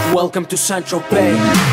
Welcome to Central Bay.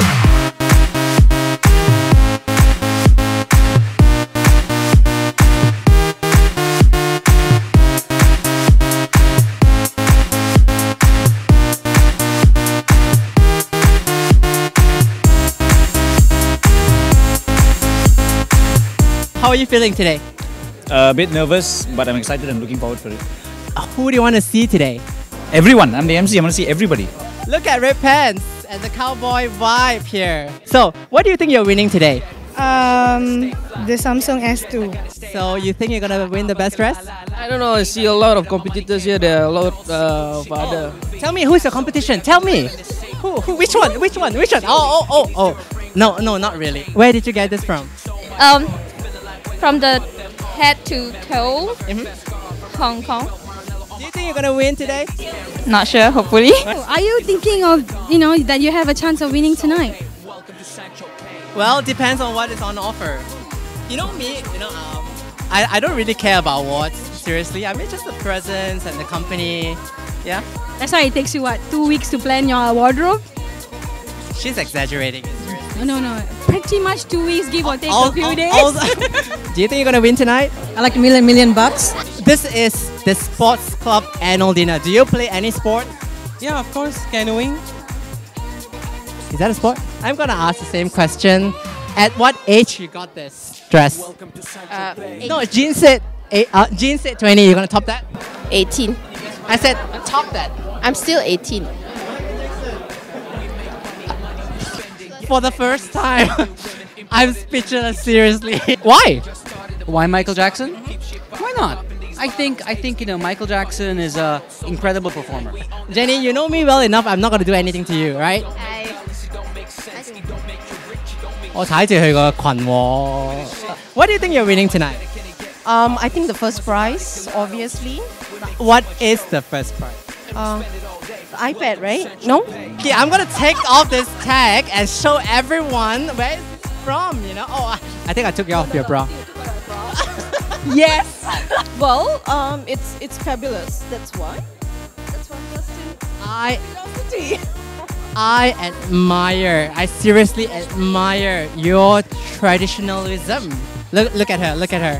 How are you feeling today? A bit nervous, but I'm excited and looking forward for it. Who do you want to see today? Everyone, I'm the MC, I want to see everybody. Look at red pants and the cowboy vibe here. So, what do you think you're winning today? The Samsung S2. So, you think you're gonna win the best dress? I don't know, I see a lot of competitors here. There are a lot of other. Tell me, who's your competition? Tell me. Who? Which one? Which one? Which one? Oh. No, not really. Where did you get this from? From the head to toe, Hong Kong. Do you think you're gonna win today? Not sure, hopefully. Are you thinking of, that you have a chance of winning tonight? Well, depends on what is on offer. You know me, I don't really care about awards, seriously. I mean, just the presents and the company, yeah? That's why it takes you, 2 weeks to plan your wardrobe? She's exaggerating. No. Pretty much 2 weeks, give or take a few days. Do you think you're gonna win tonight? I like million bucks. This is the sports club annual dinner. Do you play any sport? Yeah, of course, canoeing. Is that a sport? I'm gonna ask the same question. At what age you got this dress? No, Jean said 20. You're gonna top that? 18. I said top that. I'm still 18. For the first time, I'm speechless. Seriously. Why? Why Michael Jackson? Why not? I think Michael Jackson is an incredible performer. Jenny, you know me well enough. I'm not gonna do anything to you, right? 我睇住佢個裙喎。What do you think you're winning tonight? I think the first prize, obviously. What is the first prize? The iPad, right? No? Okay, I'm gonna take off this tag and show everyone where it's from, Oh, I think I took you off your bra. Yes. Well, it's fabulous. That's why. That's why I'm listening. I I seriously admire your traditionalism. Look at her.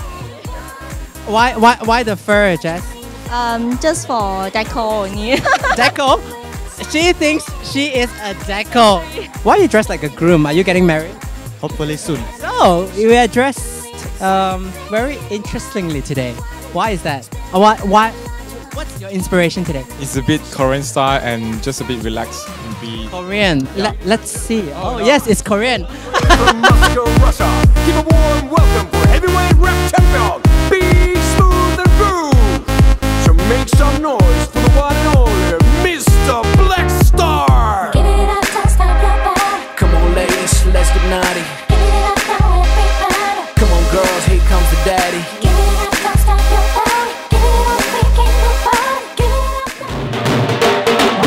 Why the fur, Jess? Just for decor only. Deco? She thinks she is a deco. Why are you dressed like a groom? Are you getting married? Hopefully soon. No, we are dressed very interestingly today. Why is that? What's your inspiration today? It's a bit Korean style and just a bit relaxed. And Korean. Yeah. Let's see. Oh yes, it's Korean. From Moscow, Russia, give a warm welcome for heavyweight rap champion, Be Smooth and Groove. So make some noise for the one and only Mr. Black Star. Give it up, don't stop your body. Come on ladies, let's get naughty. Give it up now, everybody. Come on girls, here comes the daddy. Give it up, don't stop your body. Give it up, freaking the body. Give it up.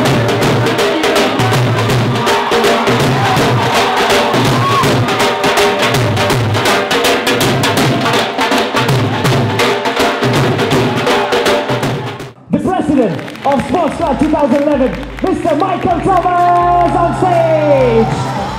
The president of Sports Club 2011, Mr. Michael Thomas on stage!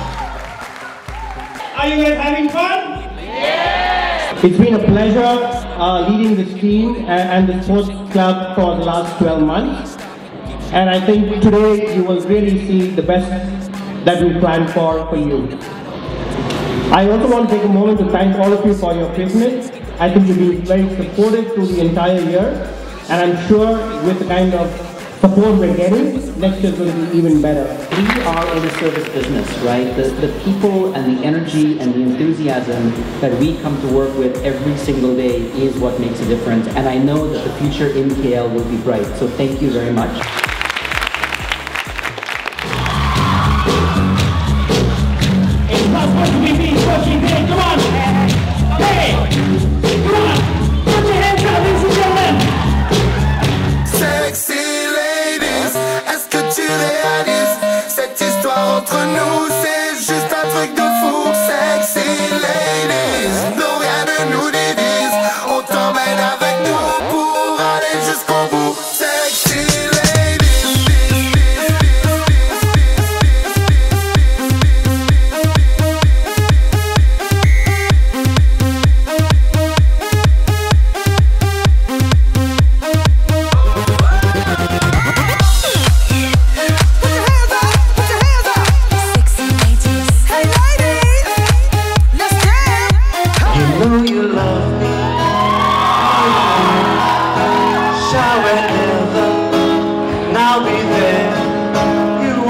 Are you guys having fun? Yes! It's been a pleasure leading this team and the sports club for the last 12 months. And I think today you will really see the best that we planned for you. I also want to take a moment to thank all of you for your business. I think you've been very supportive through the entire year. And I'm sure with the kind of support we're getting, next year is going to be even better. We are in a service business, right? The people and the energy and the enthusiasm that we come to work with every single day is what makes a difference. And I know that the future in KL will be bright. So thank you very much. Avec nous pour aller jusqu'au bout. Sexy ladies.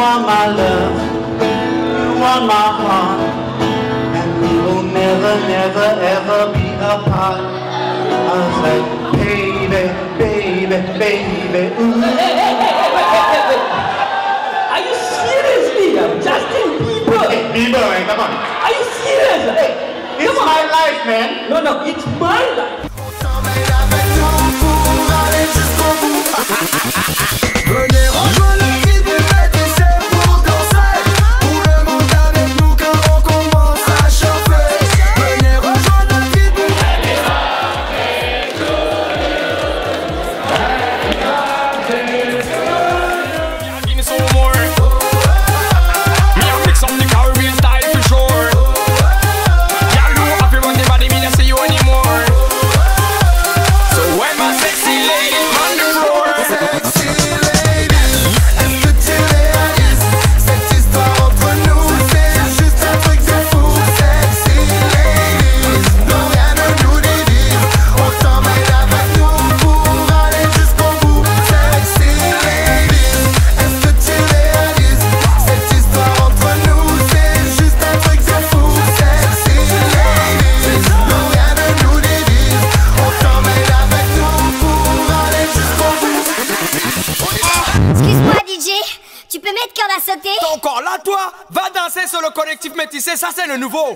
are my love, you are my heart, and we will never, never, ever be apart. I was like, baby, baby, baby, ooh. Are you seriously? Justin Bieber? Hey, Bieber, man, come on. Are you serious? Hey, it's my life, man. No, no, it's my life. Venez rejoindre la tribu métissée pour danser. Tout le monde avec nous car on commence à chauffer. Venez rejoindre la tribu Give me some more. Me a fix up the Caribbean style for sure. Y'all know if you run the body, me not see you anymore. So when my sexy ladies on the floor. Excuse-moi DJ, tu peux mettre cœur à sauter? T'es encore là toi? Va danser sur le collectif métissé, ça c'est le nouveau.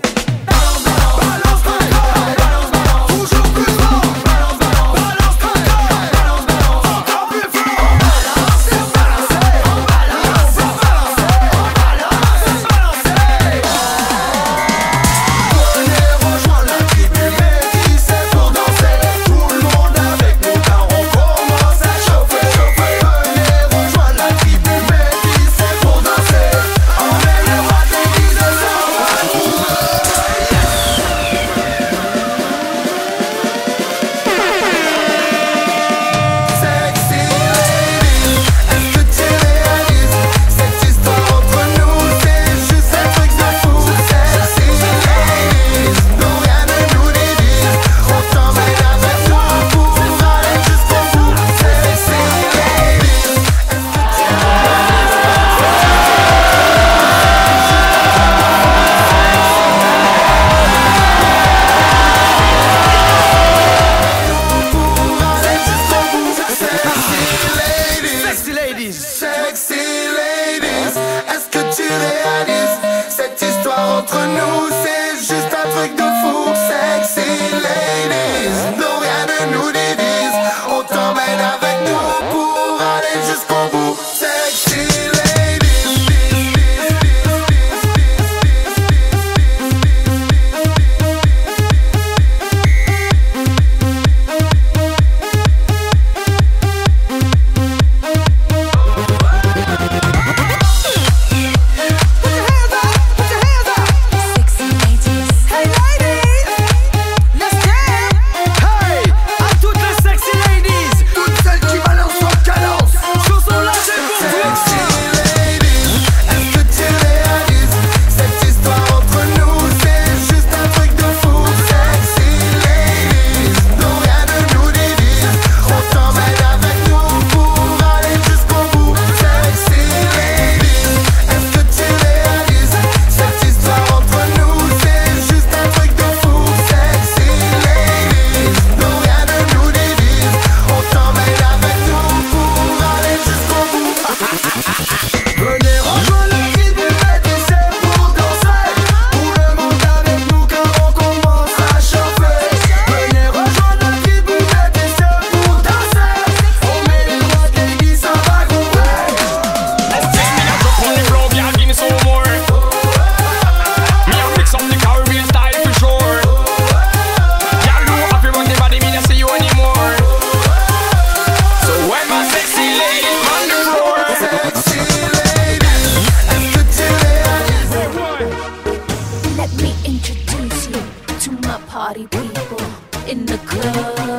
party people in the club.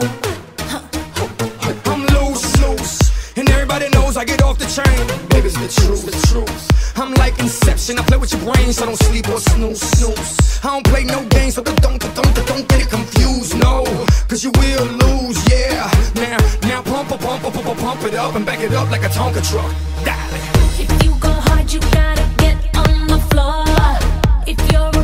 I'm loose, and everybody knows I get off the chain. Baby, it's the truth. I'm like Inception, I play with your brain, so don't sleep or snooze. I don't play no games, so don't get it confused, no. Cause you will lose, yeah. Now pump it up and back it up like a Tonka truck. Dale. If you go hard, said you gotta get on the floor. If you're